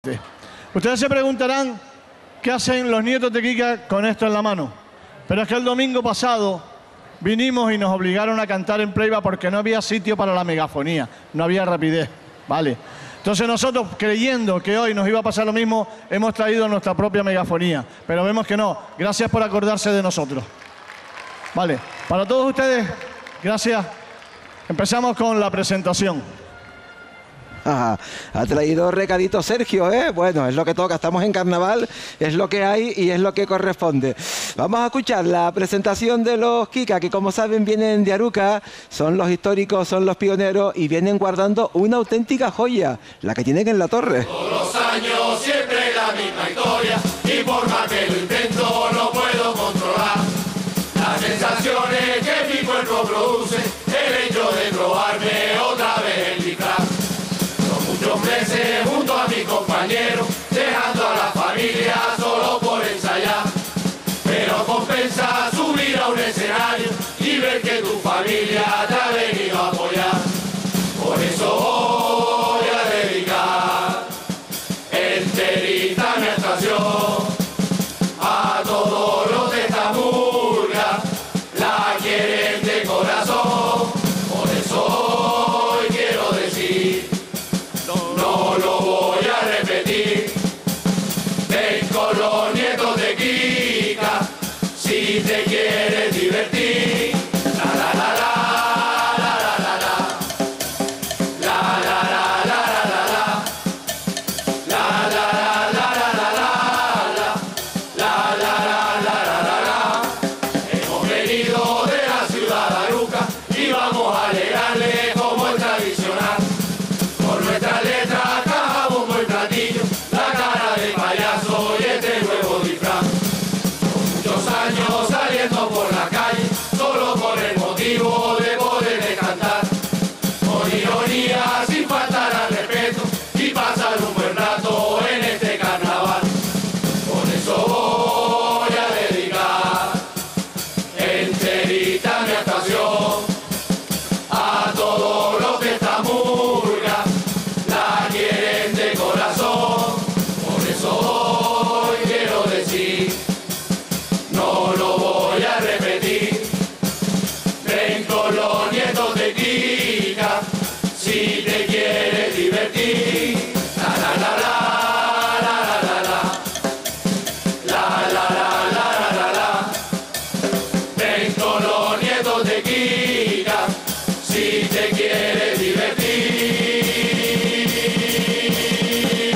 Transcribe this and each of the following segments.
Ustedes se preguntarán qué hacen los nietos de Kika con esto en la mano. Pero es que el domingo pasado vinimos y nos obligaron a cantar en playback porque no había sitio para la megafonía, no había rapidez, ¿vale? Entonces nosotros, creyendo que hoy nos iba a pasar lo mismo, hemos traído nuestra propia megafonía. Pero vemos que no. Gracias por acordarse de nosotros. Vale, para todos ustedes, gracias. Empezamos con la presentación. Ajá. Ha traído recadito Sergio, ¿eh? Bueno, es lo que toca, estamos en carnaval, es lo que hay y es lo que corresponde. Vamos a escuchar la presentación de los Kika, que como saben vienen de Aruca, son los históricos, son los pioneros y vienen guardando una auténtica joya, la que tienen en la torre. Todos los años siempre la misma historia y por más que lo intento no puedo controlar las sensaciones que mi cuerpo produce, el hecho de probarme otra vez el disfraz. Muchos meses junto a mi compañero, dejando a la familia solo por ensayar. Pero compensa subir a un escenario y ver que tu familia te ha venido a apoyar. Por eso voy a dedicar enterita mi actuación a todos los de esta murga, la quieren de corazón. Por eso hoy quiero decir, no lo voy a repetir. Ven con los nietos de Kika, si te quieres divertir. La la la la, la la la la, la la la la la la, la la la la la la, la la la. Hemos venido de la ciudad de Aruca y vamos a alegrarle como es tradicional. Con nuestras letras, caja, bombo y platillo, la cara de payaso y este nuevo disfraz. Con muchos años saliendo por la calle, solo con el motivo de poder cantar. Con ironía, sin faltar al respeto, y pasar un buen rato en este carnaval. Por eso voy a dedicar enterita mi actuación a todos los de esta murga, la quieren de corazón. Por eso hoy quiero decir, no lo voy a repetir. Ven con los nietos de Kika, si te quieres divertir. La la la la, la la la la, la la la la la la. Ven con los nietos de Kika, si te quieres divertir.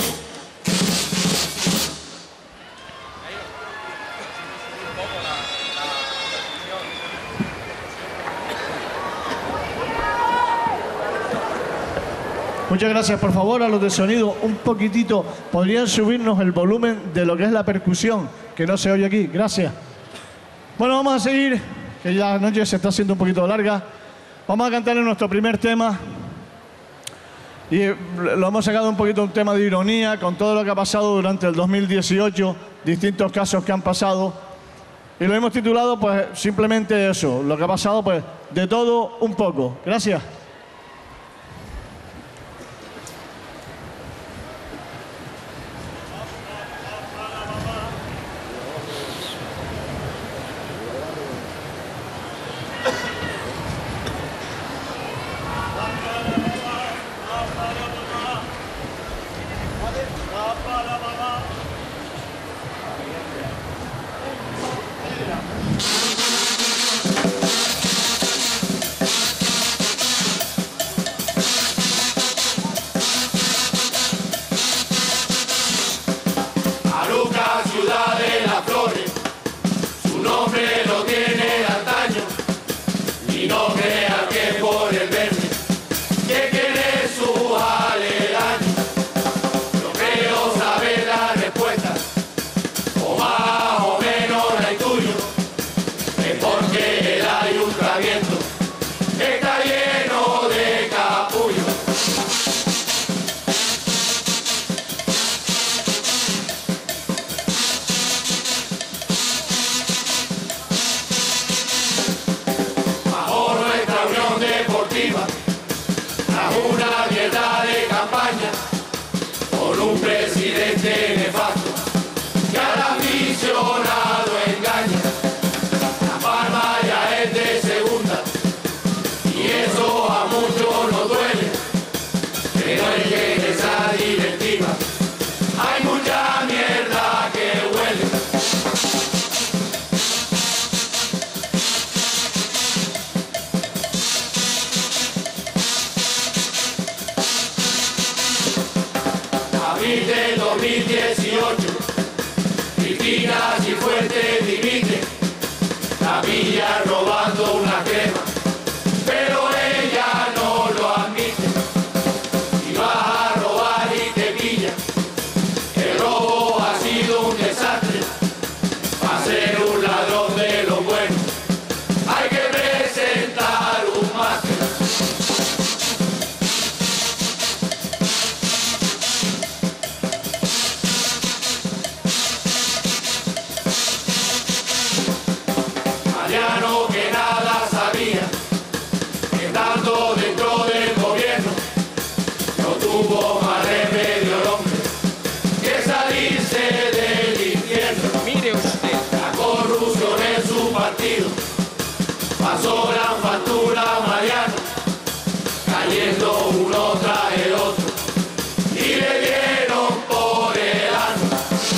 Muchas gracias. Por favor, a los de sonido, un poquitito. ¿Podrían subirnos el volumen de lo que es la percusión? Que no se oye aquí. Gracias. Bueno, vamos a seguir, que ya la noche se está haciendo un poquito larga. Vamos a cantar en nuestro primer tema. Y lo hemos sacado un poquito un tema de ironía con todo lo que ha pasado durante el 2018, distintos casos que han pasado. Y lo hemos titulado, pues, simplemente eso, lo que ha pasado, pues, de todo un poco. Gracias. Aruca, ciudad de las flores, su nombre lo tiene de antaño, y no crea que por el verde que quiere su aledaño. Yo creo saber del 2018. Cristina Cifuentes dimite, la villa robando una crema, pero ella no lo admite. Si vas a robar y te pilla, el robo ha sido un desastre. Para ser un ladrón de lo bueno, hay que presentar un máster. Mariano, que nada sabía, estando dentro del gobierno, no tuvo más remedio el hombre que salirse del infierno. Mire usted. La corrupción en su partido pasó gran factura a Mariano, cayendo uno tras el otro y le dieron por el ano.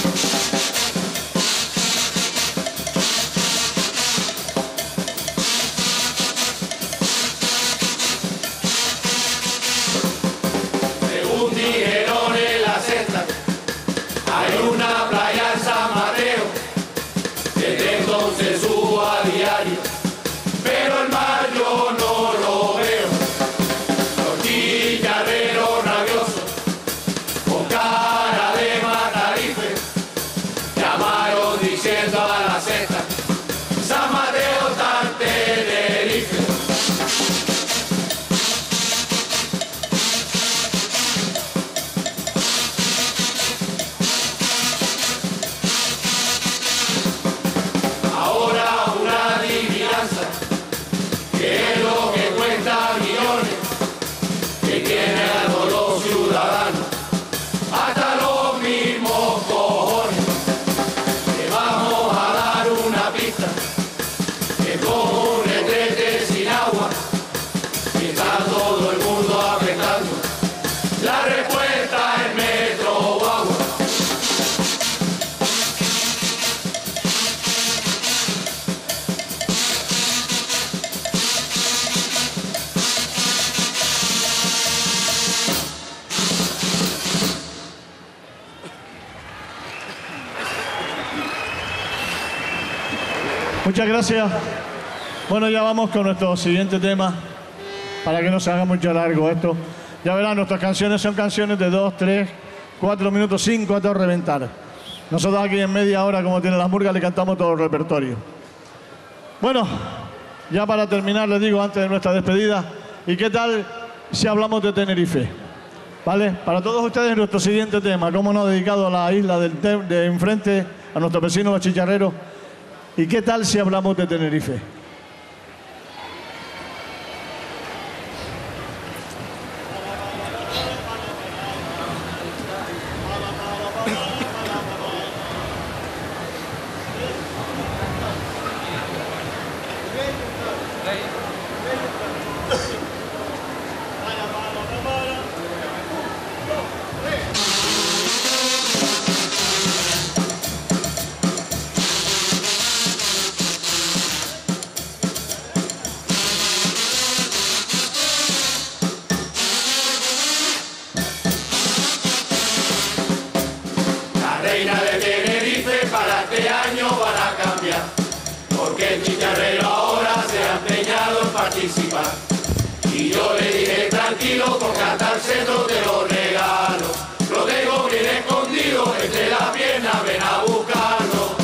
Según dijeron en la sexta, hay una playa en San Mateo, desde entonces subo a diario, pero el mar yo no lo veo. Los chicharreros rabiosos, con cara de matarife, llamaron diciendo a la sexta: San Mateo está en Tenerife. Ahora una adivinanza, que es lo que cuesta millones, que tiene a todos los ciudadanos, hasta los mismos cojones. Le vamos a dar una pista, que como un retrete sin agua, y está todo el mundo apretando. La respuesta es metro o agua. Muchas gracias. Bueno, ya vamos con nuestro siguiente tema, para que no se haga mucho largo esto. Ya verán, nuestras canciones son canciones de 2, 3, 4 minutos, 5 a todo reventar. Nosotros aquí en media hora, como tienen las murgas, le cantamos todo el repertorio. Bueno, ya para terminar, les digo antes de nuestra despedida, ¿y qué tal si hablamos de Tenerife? ¿Vale? Para todos ustedes nuestro siguiente tema, cómo no, dedicado a la isla de enfrente, a nuestros vecinos los chicharreros. ¿Y qué tal si hablamos de Tenerife? Reina de Tenerife para este año van a cambiar, porque el chicharrero ahora se ha empeñado en participar. Y yo le dije tranquilo, con cantarse no te lo regalo, lo tengo bien escondido entre las piernas, ven a buscarlo.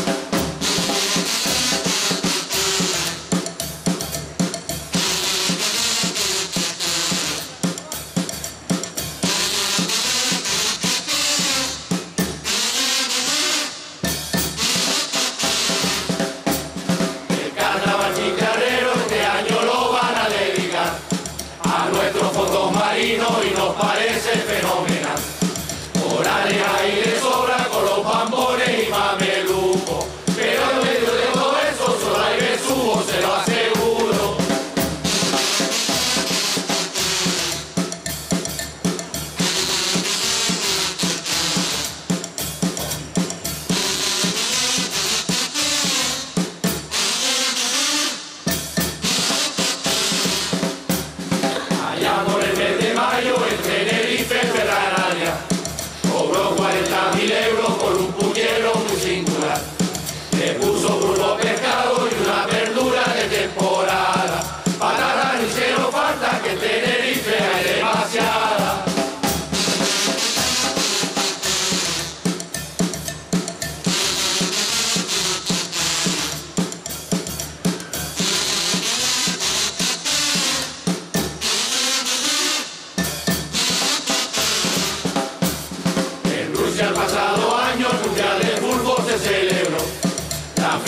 Fondos marinos y nos parece fenomenal. Morales, aire, sol.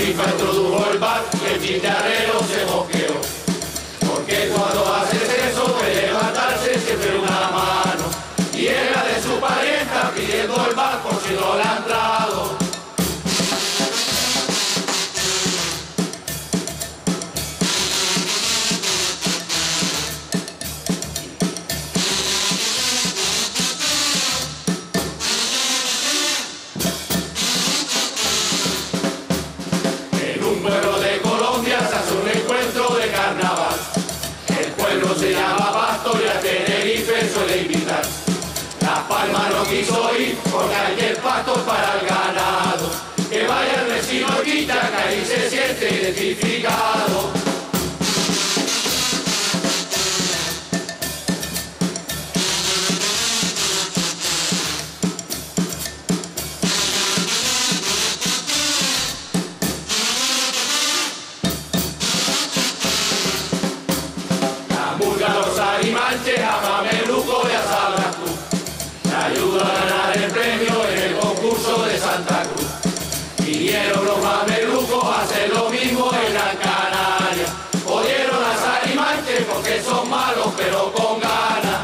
FIFA introdujo el bar y el chicharrero se mosqueó. Porque cuando haces eso de levantarse siempre una mano. Y era de su parienta pidiendo el bar por si no le ha entrado. Se llama Pasto y a Tenerife suele invitar. Las Palmas no quiso ir porque hay el pasto para el ganado. Que vaya el vecino Quita, que ahí se siente identificado. A Mameluco ya sabrás tú. Te ayuda a ganar el premio en el concurso de Santa Cruz. Vinieron los mamelucos a hacer lo mismo en Gran Canaria. Jodieron a Sarimanche porque son malos pero con ganas.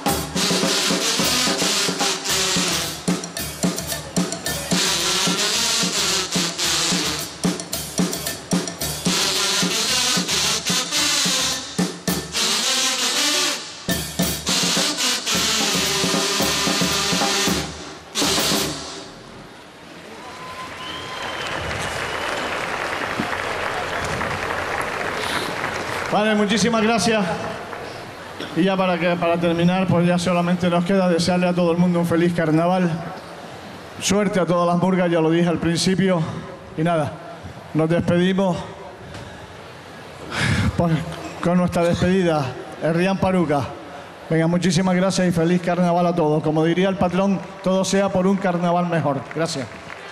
Vale, muchísimas gracias. Y ya para terminar, pues ya solamente nos queda desearle a todo el mundo un feliz carnaval. Suerte a todas las murgas, ya lo dije al principio. Y nada, nos despedimos pues, con nuestra despedida, Herrián Paruca. Venga, muchísimas gracias y feliz carnaval a todos. Como diría el patrón, todo sea por un carnaval mejor. Gracias.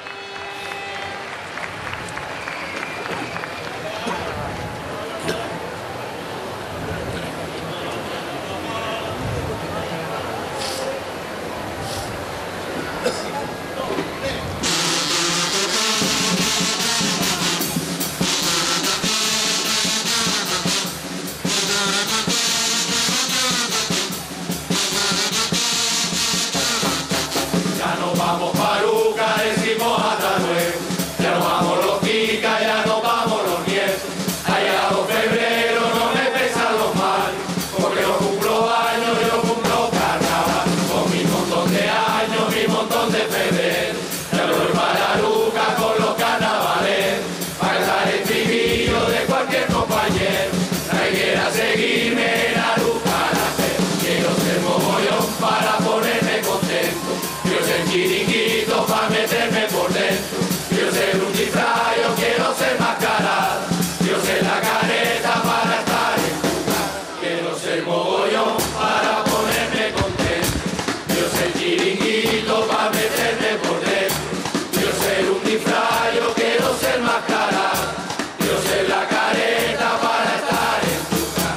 Chiringuito pa' meterme por dentro. Quiero ser un disfraz, yo quiero ser mascarada. Quiero ser la careta para estar en tu cara. Quiero ser mogollón para ponerme contento. Quiero ser chiringuito pa' meterme por dentro. Quiero ser un disfraz, yo quiero ser mascarada. Quiero ser la careta para estar en tu cara.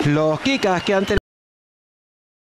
Los Kikas que ante